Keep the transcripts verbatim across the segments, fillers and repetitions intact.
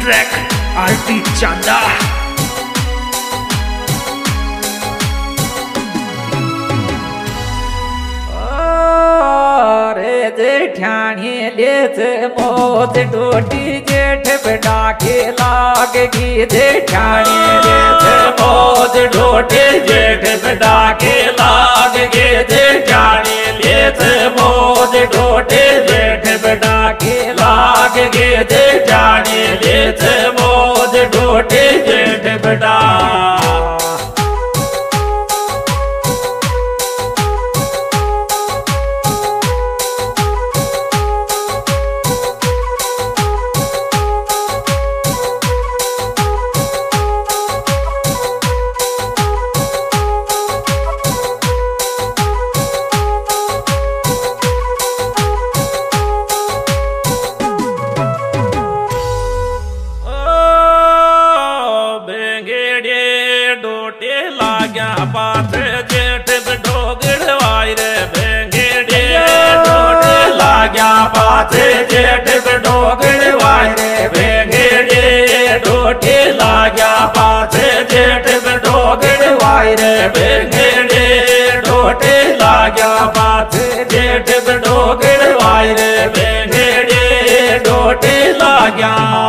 Track आरती चांदा। अरे जेठानी latch मोज डोटी जेठ बेटा के लागेगी। जेठानी लेच मोज डोटी जेठ बेटा के लागेगी। जेठानी लेच मोज डोटी जेठ बेटा के लागेगी। जेठानी लेच मोज डोटी जेठ बेटा। बात जेठ डोगड़ वायरे बेंगेड़े डोटे लाग्या। बात जेठ डोगड़ वायरे बेंगेड़े डोटे लाग्या। बात जेठ डोगड़ वायरे बेंगेड़े डोटे लाग्या। बात जेठ डोगड़ वायरे बेंगेड़े डोटे लाग्या।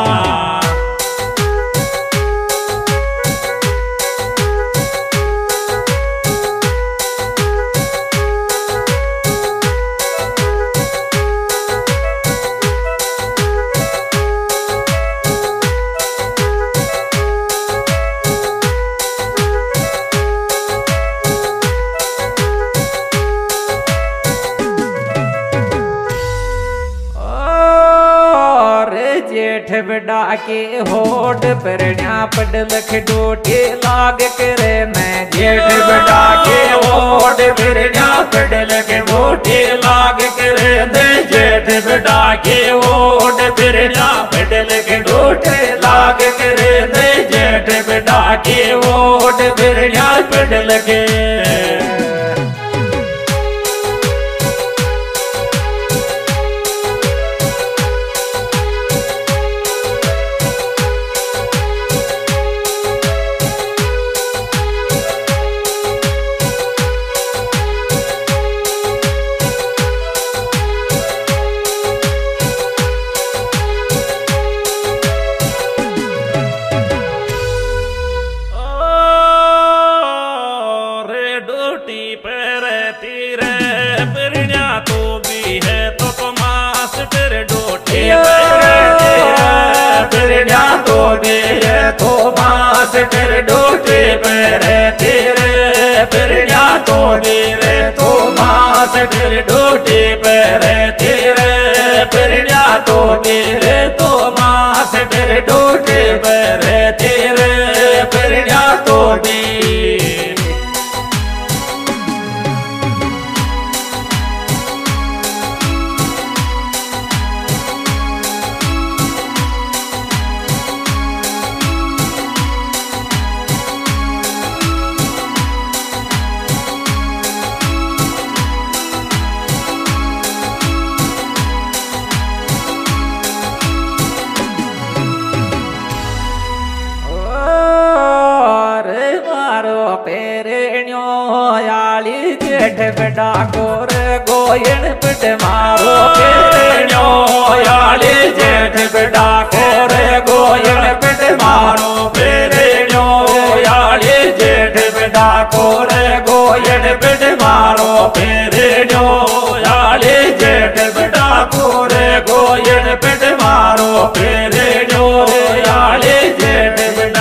जेठ बेटा के होठ पर पड़ लख डोटे लाग करे। मैं जेठ बेटा के होठ पर पड़ लख डोटे लाग करे। दे जेठ बेटा के होठ पर पड़ लख डोटे लाग करे। दे जेठ बेटा के होठ पर पड़ लगे। तो मास फिर डोटे पर तेरे फिर तो मेरे तो मास फिर डोटे पर तेरे फिर तो मेरे तो मास फिर डोटे पर तेरे फिर तो मेरे। जेठ बेटा गोर गोयन पिट मारो पेड़ो याले। जेठ बेटा गोर गोयन पिट मारो पेड़ो याले। जेठ बेटा गोर गोयन पिट मारो पेड़ो याले। जेठ बेटा गोर गोयन पिट मारो पेड़ो याले। जेठ बेटा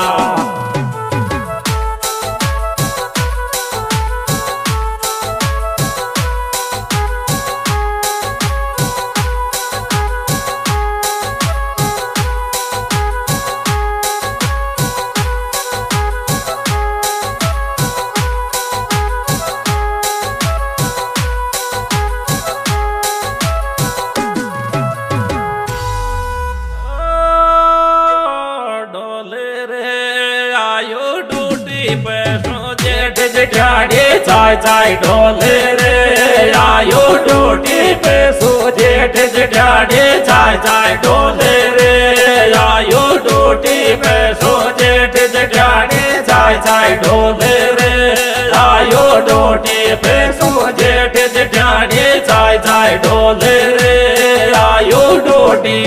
जेठानी चाय चाय ढोले रे आयो डोटी पे सो। जेठ जेठानी चाय चाय ढोले रे आयो चाय चाय ढोले रे आयो डोटी पे सो जेठ जेठानी चाय चाय ढोले रे आयो डोटी।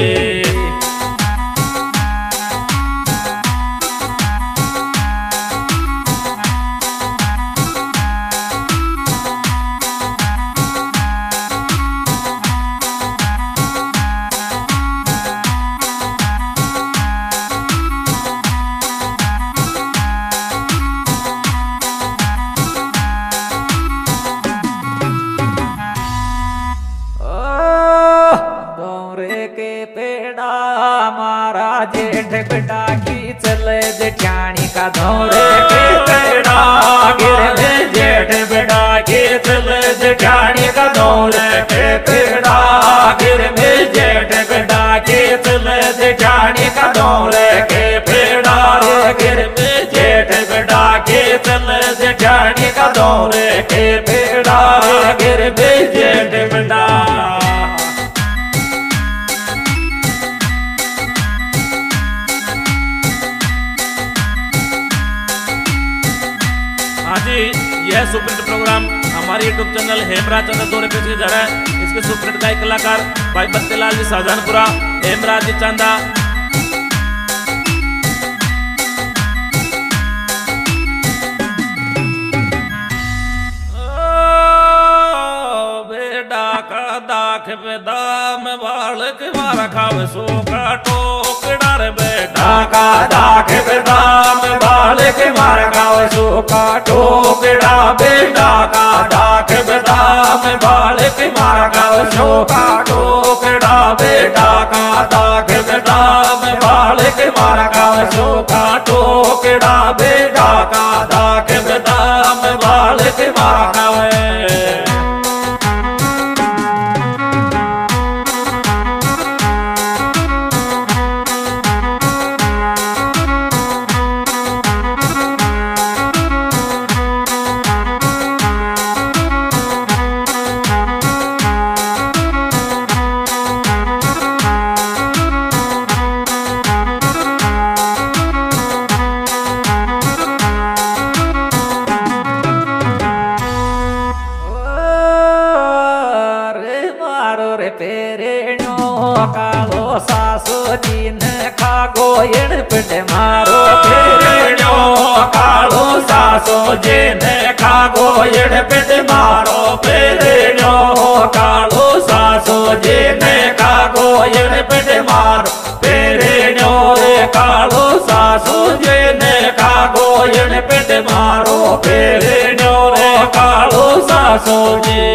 जेठ बेटा की चले जेठानी का दौरे के पेड़ा गिर में जेठ बेटा की चले जेठानी का दौरे के पेड़ा गिर में जेठ बेटा की चले जेठानी का दौरे के पेड़ा गिर में जेठ बेटा की चले जेठानी का दौरे के पेड़ा गिर में जेठ बेटा। यह सुप्रिंट प्रोग्राम हमारे यूट्यूब चैनल हेमराज चंद्र दोनों पे जा रहा है। इसके सुप्रिंट गायक कलाकार भाई बत्तीलाल जी शाहजहानपुरा, हेमराज जी चांदा। बेटा का दाख पे दाम बालक मारा खावे सो का टोकड़ा रे बेटा का दाख पे दाम बालक मारा खावे सो का टोकड़ा बेटा का दाख पे दाम बालक मारा खावे सो का टोकड़ा बेटा का दाख पे दाम बालक मारा खावे सो का टोकड़ा बेटा का दाख पे दाम बालक मारा खावे। कालो सासो जी ने खागो यण पिट मारो पेरणो कालो सासो जी ने खागो यण पिट मारो पेरणो कालो सासो जी ने खागो यण पिट मारो पेरणो रे कालो सासो जी ने खागो यण पिट मारो पेरणो रे कालो सासो जी।